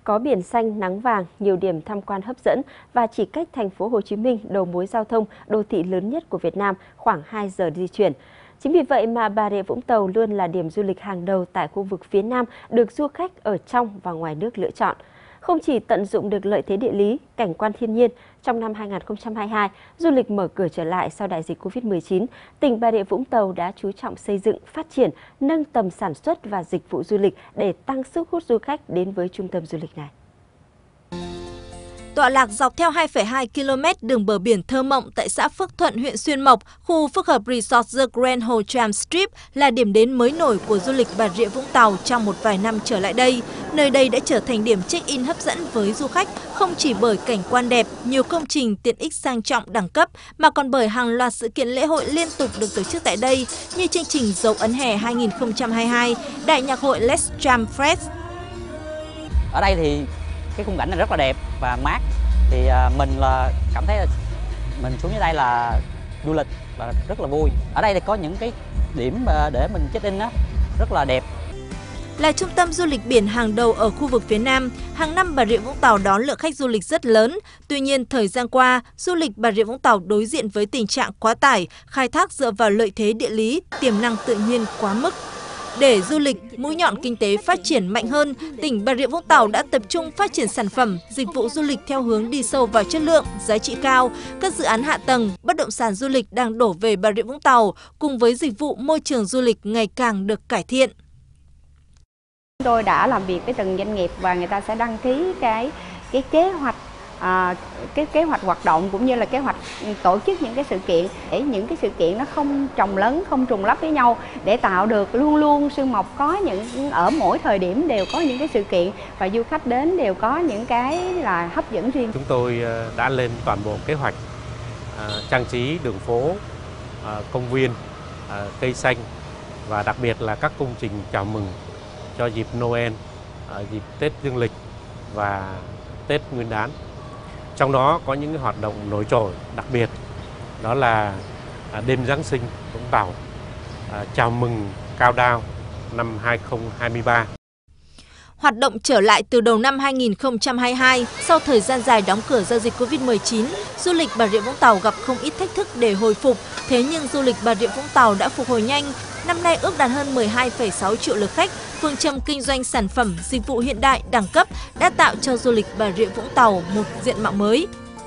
có biển xanh nắng vàng, nhiều điểm tham quan hấp dẫn và chỉ cách thành phố Hồ Chí Minh, đầu mối giao thông đô thị lớn nhất của Việt Nam, khoảng 2 giờ di chuyển. Chính vì vậy mà Bà Rịa Vũng Tàu luôn là điểm du lịch hàng đầu tại khu vực phía Nam được du khách ở trong và ngoài nước lựa chọn. Không chỉ tận dụng được lợi thế địa lý, cảnh quan thiên nhiên, trong năm 2022, du lịch mở cửa trở lại sau đại dịch Covid-19, tỉnh Bà Rịa Vũng Tàu đã chú trọng xây dựng, phát triển, nâng tầm sản xuất và dịch vụ du lịch để tăng sức hút du khách đến với trung tâm du lịch này. Tọa lạc dọc theo 2,2 km đường bờ biển thơ mộng tại xã Phước Thuận, huyện Xuyên Mộc, khu phức hợp Resort The Grand Hồ Tram Strip là điểm đến mới nổi của du lịch Bà Rịa Vũng Tàu trong một vài năm trở lại đây. Nơi đây đã trở thành điểm check-in hấp dẫn với du khách không chỉ bởi cảnh quan đẹp, nhiều công trình tiện ích sang trọng đẳng cấp mà còn bởi hàng loạt sự kiện lễ hội liên tục được tổ chức tại đây như chương trình Dấu ấn hè 2022, Đại nhạc hội Let's Jam Fest. Ở đây thì cái khung cảnh này rất là đẹp và mát, thì mình là cảm thấy là mình xuống dưới đây là du lịch và rất là vui. Ở đây thì có những cái điểm để mình check-in á rất là đẹp. Là trung tâm du lịch biển hàng đầu ở khu vực phía Nam, hàng năm Bà Rịa Vũng Tàu đón lượng khách du lịch rất lớn. Tuy nhiên, thời gian qua, du lịch Bà Rịa Vũng Tàu đối diện với tình trạng quá tải, khai thác dựa vào lợi thế địa lý, tiềm năng tự nhiên quá mức. Để du lịch, mũi nhọn kinh tế phát triển mạnh hơn, tỉnh Bà Rịa Vũng Tàu đã tập trung phát triển sản phẩm, dịch vụ du lịch theo hướng đi sâu vào chất lượng, giá trị cao. Các dự án hạ tầng, bất động sản du lịch đang đổ về Bà Rịa Vũng Tàu, cùng với dịch vụ môi trường du lịch ngày càng được cải thiện. Chúng tôi đã làm việc với từng doanh nghiệp và người ta sẽ đăng ký cái kế hoạch kế hoạch hoạt động cũng như là kế hoạch tổ chức những cái sự kiện để những cái sự kiện nó không chồng lấn, không trùng lắp với nhau, để tạo được luôn luôn Xuyên Mộc có những ở mỗi thời điểm đều có những cái sự kiện và du khách đến đều có những cái là hấp dẫn riêng. Chúng tôi đã lên toàn bộ kế hoạch trang trí đường phố, công viên, cây xanh và đặc biệt là các công trình chào mừng cho dịp Noel, dịp Tết Dương lịch và Tết Nguyên đán. Trong đó có những hoạt động nổi trội đặc biệt, đó là đêm Giáng sinh Vũng Tàu, chào mừng countdown năm 2023. Hoạt động trở lại từ đầu năm 2022, sau thời gian dài đóng cửa do dịch Covid-19, du lịch Bà Rịa Vũng Tàu gặp không ít thách thức để hồi phục. Thế nhưng du lịch Bà Rịa Vũng Tàu đã phục hồi nhanh. Năm nay ước đạt hơn 12,6 triệu lượt khách. Phương châm kinh doanh sản phẩm, dịch vụ hiện đại, đẳng cấp đã tạo cho du lịch Bà Rịa Vũng Tàu một diện mạo mới.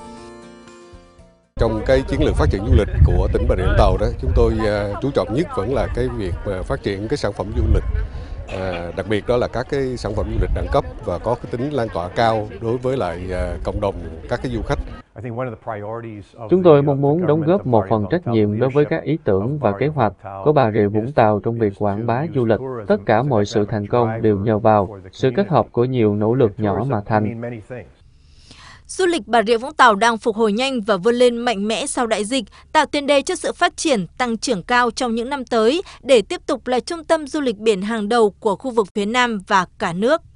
Trong cái chiến lược phát triển du lịch của tỉnh Bà Rịa Vũng Tàu đó, chúng tôi chú trọng nhất vẫn là cái việc phát triển cái sản phẩm du lịch. Đặc biệt đó là các cái sản phẩm du lịch đẳng cấp và có cái tính lan tỏa cao đối với lại cộng đồng các cái du khách. Chúng tôi mong muốn đóng góp một phần trách nhiệm đối với các ý tưởng và kế hoạch của Bà Rịa Vũng Tàu trong việc quảng bá du lịch. Tất cả mọi sự thành công đều nhờ vào sự kết hợp của nhiều nỗ lực nhỏ mà thành. Du lịch Bà Rịa Vũng Tàu đang phục hồi nhanh và vươn lên mạnh mẽ sau đại dịch, tạo tiền đề cho sự phát triển, tăng trưởng cao trong những năm tới để tiếp tục là trung tâm du lịch biển hàng đầu của khu vực phía Nam và cả nước.